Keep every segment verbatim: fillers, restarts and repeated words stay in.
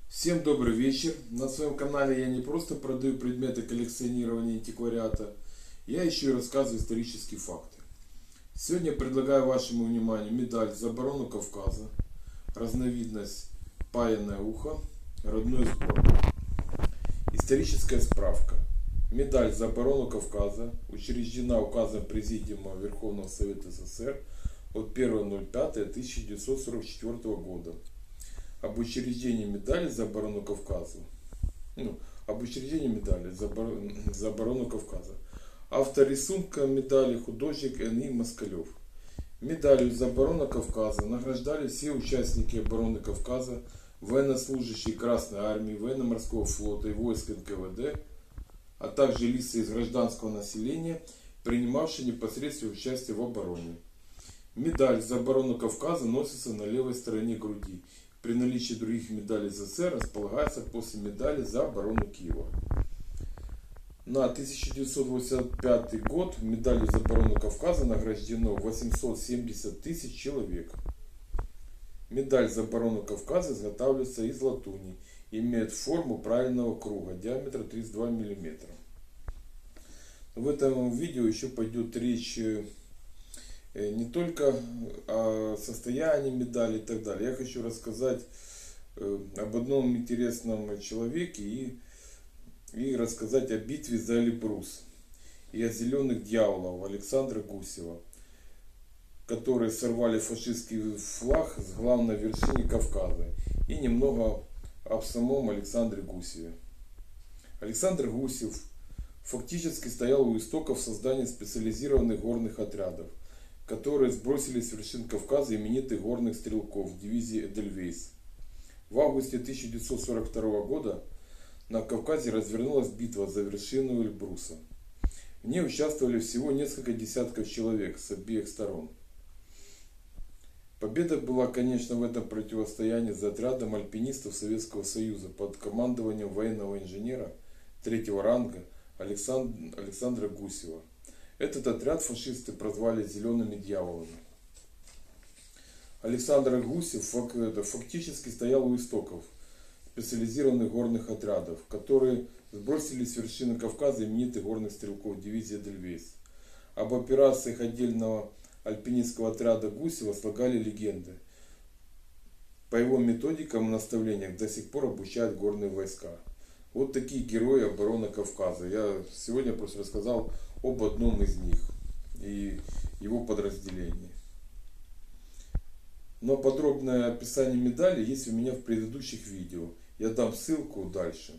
Всем добрый вечер. На своем канале я не просто продаю предметы коллекционирования антиквариата, я еще и рассказываю исторические факты. Сегодня предлагаю вашему вниманию медаль за оборону Кавказа, разновидность паянное ухо, родной сбор. Историческая справка. Медаль за оборону Кавказа учреждена указом Президиума Верховного Совета СССР от первого ноль пятого тысяча девятьсот сорок четвёртого года. Об учреждении медали за оборону Кавказа. Ну, об учреждении медали за оборону, за оборону Кавказа. Автор рисунка медали художник Н И Москалев. Медалью за оборону Кавказа награждали все участники обороны Кавказа, военнослужащие Красной Армии, военно-морского флота и войск Н К В Д, а также лица из гражданского населения, принимавшие непосредственное участие в обороне. Медаль за оборону Кавказа носится на левой стороне груди. При наличии других медалей СССР располагается после медали за оборону Киева. На тысяча девятьсот восемьдесят пятый год медалью за оборону Кавказа награждено восемьсот семьдесят тысяч человек. Медаль за оборону Кавказа изготавливается из латуни и имеет форму правильного круга, диаметра тридцать два миллиметра. В этом видео еще пойдет речь не только о состоянии медали и так далее. Я хочу рассказать об одном интересном человеке и, и рассказать о битве за Эльбрус и о зеленых дьяволах Александра Гусева, которые сорвали фашистский флаг с главной вершины Кавказа, и немного об самом Александре Гусеве. Александр Гусев фактически стоял у истоков создания специализированных горных отрядов, которые сбросили с вершин Кавказа именитых горных стрелков дивизии Эдельвейс. В августе тысяча девятьсот сорок второго года на Кавказе развернулась битва за вершину Эльбруса. В ней участвовали всего несколько десятков человек с обеих сторон. Победа была, конечно, в этом противостоянии за отрядом альпинистов Советского Союза под командованием военного инженера третьего ранга Александра, Александра Гусева. Этот отряд фашисты прозвали «Зелеными дьяволами». Александр Гусев фактически стоял у истоков специализированных горных отрядов, которые сбросили с вершины Кавказа именитых горных стрелков дивизии Эдельвейс. Об операциях отдельного альпинистского отряда Гусева слагали легенды. По его методикам и наставлениям до сих пор обучают горные войска. Вот такие герои обороны Кавказа. Я сегодня просто рассказал об одном из них и его подразделении. Но подробное описание медали есть у меня в предыдущих видео. Я дам ссылку дальше.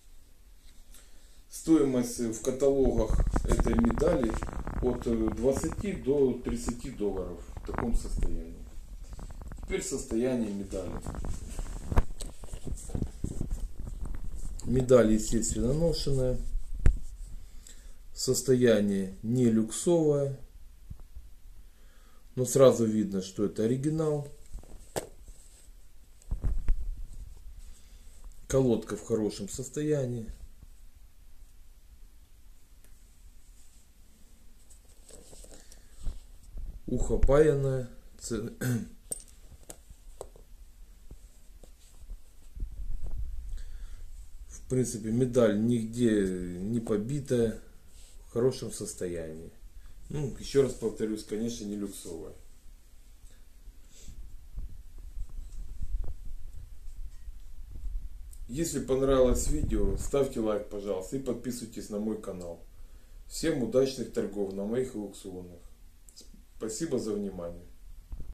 Стоимость в каталогах этой медали от двадцати до тридцати долларов в таком состоянии. Теперь состояние медали. Медаль, естественно, ношенная. Состояние не люксовое. Но сразу видно, что это оригинал. Колодка в хорошем состоянии. Ухо паянное. В принципе, медаль нигде не побитая, в хорошем состоянии. Ну, еще раз повторюсь, конечно, не люксовая. Если понравилось видео, ставьте лайк, пожалуйста, и подписывайтесь на мой канал. Всем удачных торгов на моих аукционах. Спасибо за внимание.